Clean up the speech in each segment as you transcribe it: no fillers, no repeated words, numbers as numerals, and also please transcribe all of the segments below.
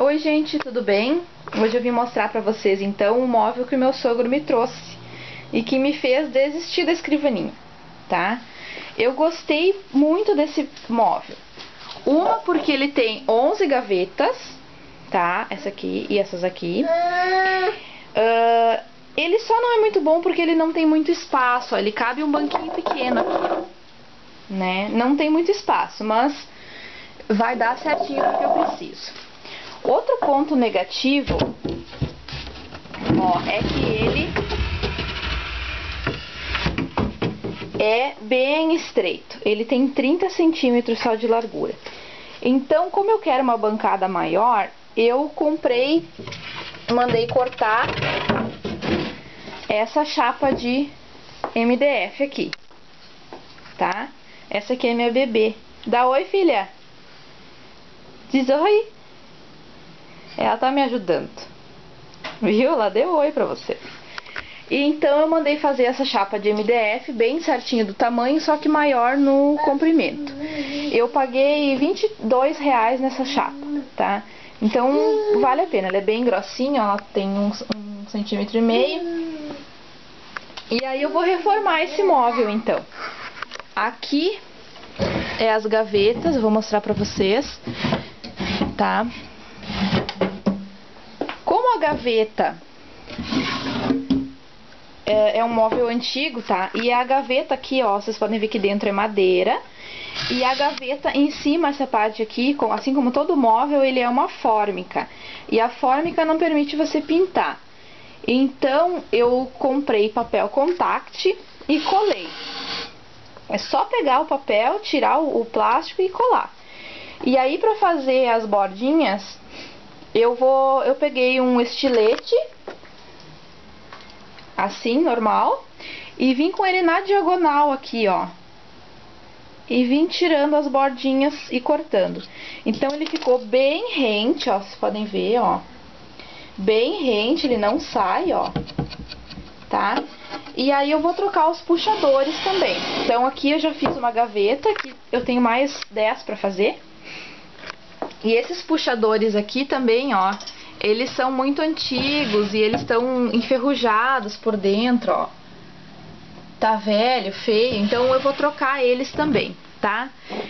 Oi gente, tudo bem? Hoje eu vim mostrar pra vocês então o móvel que o meu sogro me trouxe e que me fez desistir da escrivaninha, tá? Eu gostei muito desse móvel. Uma porque ele tem 11 gavetas, tá? Essa aqui e essas aqui. Ele só não é muito bom porque ele não tem muito espaço, ó. Ele cabe um banquinho pequeno aqui, ó, né? Não tem muito espaço, mas vai dar certinho porque eu preciso. Outro ponto negativo, ó, é que ele é bem estreito. Ele tem 30 centímetros só de largura. Então, como eu quero uma bancada maior, eu mandei cortar essa chapa de MDF aqui, tá? Essa aqui é minha bebê. Dá oi, filha. Diz oi. Ela tá me ajudando. Viu? Ela deu oi pra você. E então eu mandei fazer essa chapa de MDF bem certinho do tamanho, só que maior no comprimento. Eu paguei R$22 nessa chapa, tá? Então vale a pena. Ela é bem grossinha, ela tem um centímetro e meio. E aí eu vou reformar esse móvel então. Aqui é as gavetas, eu vou mostrar pra vocês, tá? Como a gaveta é um móvel antigo, tá? E a gaveta aqui, ó, vocês podem ver que dentro é madeira. E a gaveta em cima, essa parte aqui, assim como todo móvel, ele é uma fórmica. E a fórmica não permite você pintar. Então, eu comprei papel contact e colei. É só pegar o papel, tirar o plástico e colar. E aí, pra fazer as bordinhas, eu peguei um estilete, assim, normal, e vim com ele na diagonal aqui, ó. E vim tirando as bordinhas e cortando. Então ele ficou bem rente, ó, vocês podem ver, ó. Bem rente, ele não sai, ó. Tá? E aí eu vou trocar os puxadores também. Então aqui eu já fiz uma gaveta, que eu tenho mais 10 pra fazer. E esses puxadores aqui também, ó, eles são muito antigos e eles estão enferrujados por dentro, ó. Tá velho, feio, então eu vou trocar eles também, tá?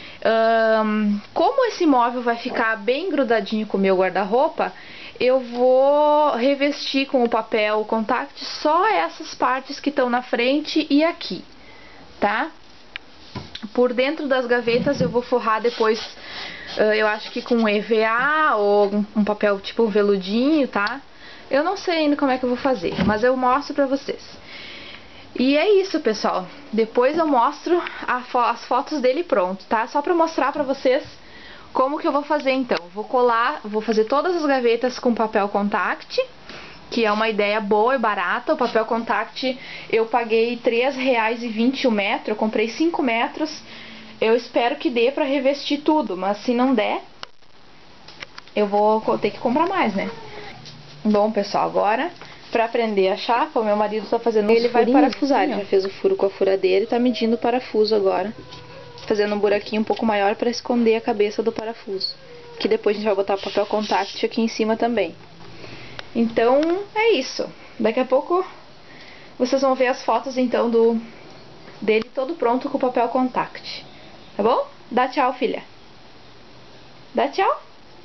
Como esse móvel vai ficar bem grudadinho com o meu guarda-roupa, eu vou revestir com o papel contact só essas partes que estão na frente e aqui, tá? Por dentro das gavetas eu vou forrar depois, eu acho que com EVA ou um papel tipo veludinho, tá? Eu não sei ainda como é que eu vou fazer, mas eu mostro pra vocês. E é isso, pessoal. Depois eu mostro as fotos dele pronto, tá? Só pra mostrar pra vocês como que eu vou fazer então. Vou colar, vou fazer todas as gavetas com papel contact, que é uma ideia boa e barata. O papel contact eu paguei R$3,20 o metro, eu comprei 5 metros. Eu espero que dê pra revestir tudo, mas se não der, eu vou ter que comprar mais, né? Bom, pessoal, agora, pra prender a chapa, o meu marido tá fazendo ele vai parafusar, ele já fez o furo com a furadeira e tá medindo o parafuso agora. Fazendo um buraquinho um pouco maior pra esconder a cabeça do parafuso. Que depois a gente vai botar o papel contact aqui em cima também. Então, é isso. Daqui a pouco vocês vão ver as fotos então dele todo pronto com o papel contact. Tá bom? Dá tchau, filha. Dá tchau.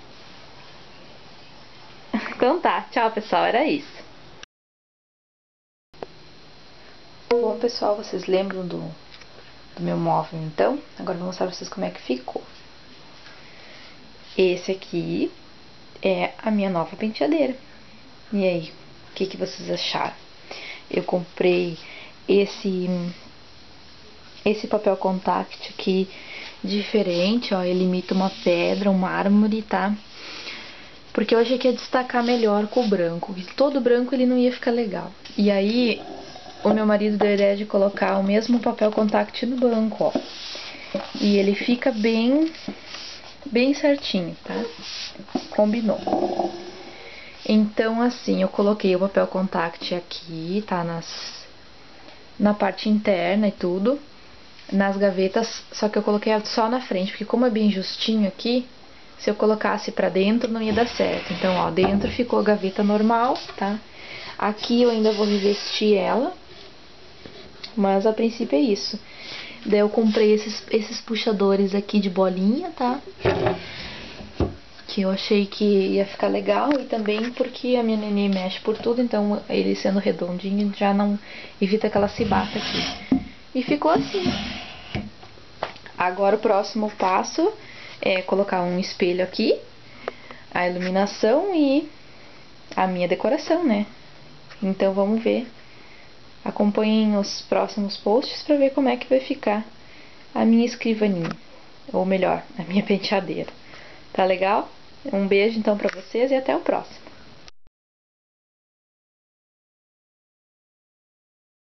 Então tá, tchau, pessoal, era isso. Bom, pessoal, vocês lembram do meu móvel, então? Agora eu vou mostrar pra vocês como é que ficou. Esse aqui é a minha nova penteadeira. E aí, o que vocês acharam? Eu comprei esse papel contact aqui diferente, ó. Ele imita uma pedra, um mármore, tá? Porque eu achei que ia destacar melhor com o branco. Todo branco ele não ia ficar legal. E aí, o meu marido deu a ideia de colocar o mesmo papel contact no banco, ó. E ele fica bem certinho, tá? Combinou. Então, assim, eu coloquei o papel contact aqui, tá? Na parte interna e tudo. Nas gavetas, só que eu coloquei só na frente, porque como é bem justinho aqui, se eu colocasse pra dentro não ia dar certo. Então, ó, dentro ficou a gaveta normal, tá? Aqui eu ainda vou revestir ela, mas a princípio é isso. Daí eu comprei esses puxadores aqui de bolinha, tá? Que eu achei que ia ficar legal e também porque a minha neném mexe por tudo, então ele sendo redondinho já não evita que ela se bata aqui. E ficou assim. Agora o próximo passo é colocar um espelho aqui, a iluminação e a minha decoração, né? Então vamos ver. Acompanhem os próximos posts para ver como é que vai ficar a minha escrivaninha. Ou melhor, a minha penteadeira. Tá legal? Um beijo então pra vocês e até o próximo.